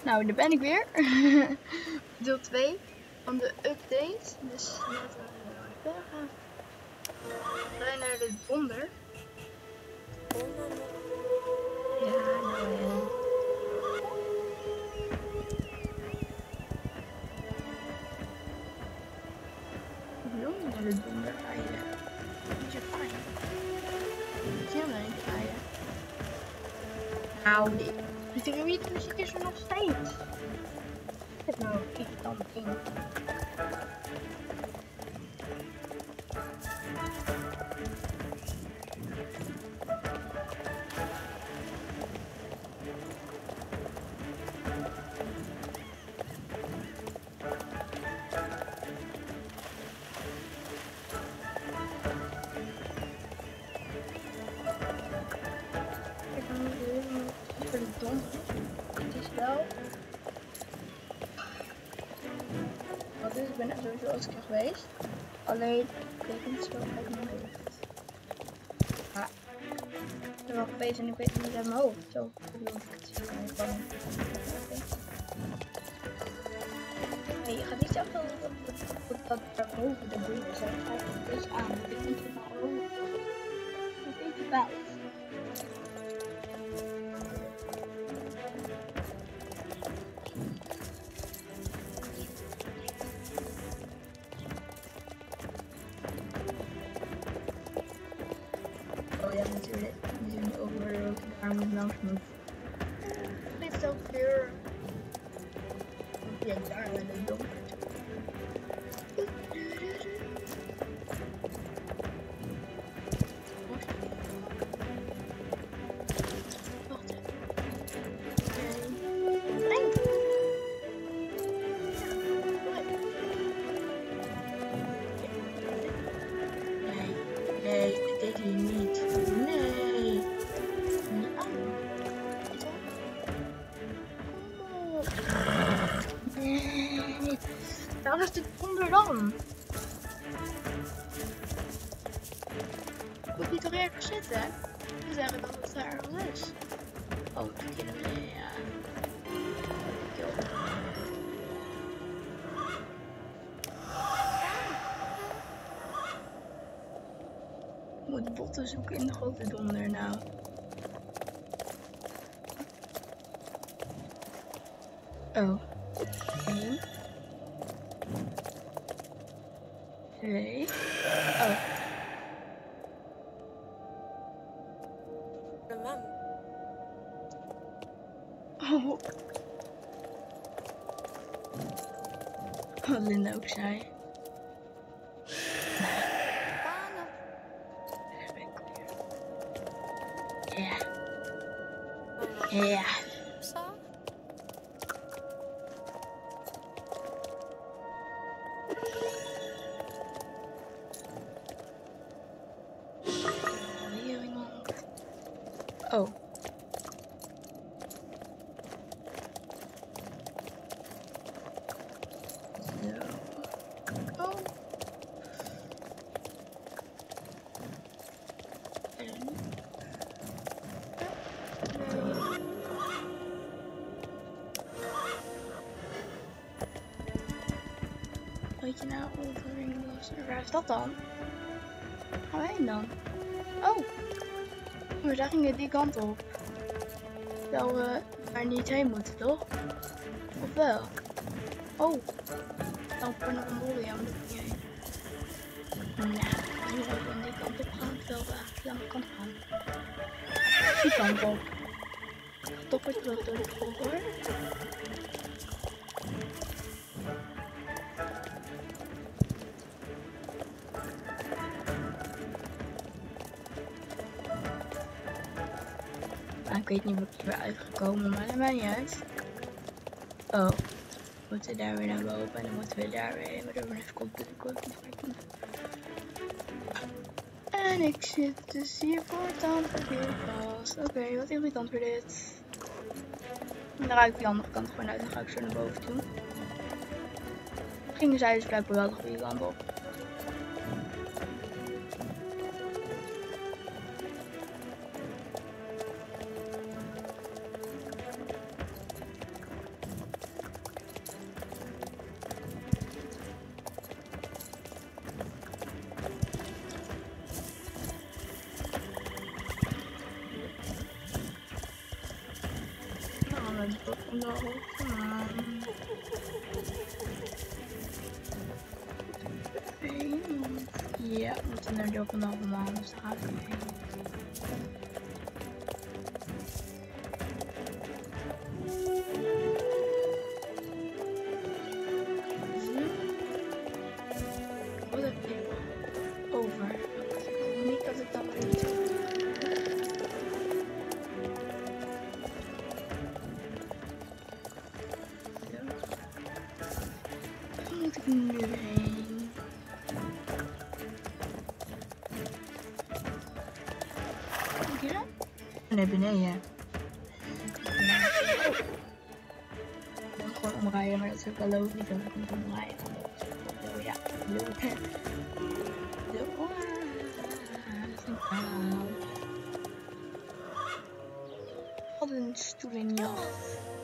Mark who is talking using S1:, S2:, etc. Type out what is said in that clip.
S1: Nou, daar ben ik weer. Deel 2 van de update. Dus laten we verder gaan. We zijn naar de donder. Ja, nou en. Ik wil niet naar de donder rijden. Niet zo fijn. Ik wil niet rijden. Nou, de muziek is er nog steeds. Het nou irritant ding. Het is wel. Wat is, ik ben er sowieso als keer geweest. Alleen, ik weet niet zo uit mijn hoofd. Ja, ik ben wel geweest en ik weet het niet uit mijn hoofd. Zo bedoel ik het. Nee, je gaat niet zeggen dat daarboven de boeren zijn. Ga je dus aan. Ik weet niet waarom. Ik weet het wel. Oh ja, natuurlijk. We zien over welke daar moet langs moet. Dit is ook weer. Ja, daar in het donker. Wacht even. Nee, dat deed hij niet. Nee. Nee. Daar is de donder dan. Moet niet toch ergens zitten? We zeggen dat het daar wel is. Oh, de kinderen, ja. Ik moet botten zoeken in de grote donder nou. Oh. 1. 2. Oh. Oh. Wat Linda ook zei. Ja. Ja. Hier iemand. Oh. Weet je nou, Wolverine was er. Waar is dat dan? Gaan we heen dan? Oh! Maar daar gingen die kant op. Terwijl we daar niet heen moeten, toch? Of wel? Oh! Dan voor nog een Mongolia moet ik niet heen. Nou, nu even die kant op gaan, terwijl we eigenlijk de andere kant gaan. Die kant op. Toch weer terug door de grond hoor. Ik weet niet of ik er weer uitgekomen, maar dat maakt niet uit. Oh, we moeten daar weer naar boven en dan moeten we daar weer heen. Maar dan even komt. En ik zit dus hier voor het weer vast. Oké, wat irritant weer dit. En dan ruik ik de andere kant gewoon uit en dan ga ik zo naar boven toe. Gingen zij dus blijkbaar wel de goede kant op. naar het dorp van de hoogte maan. Ja, we moeten naar het dorp van de hoogte maan, dus daar gaan we heen. Wat heb ik over? Ik wil niet dat ik dat maar niet doe. Waar moet ik nu heen? Kijk hier dan? Nee, beneden. Ik moet gewoon omrijden, maar dat is ook wel logisch dat ik moet omrijden. Oh ja, leuk. Wat een stoelenjacht.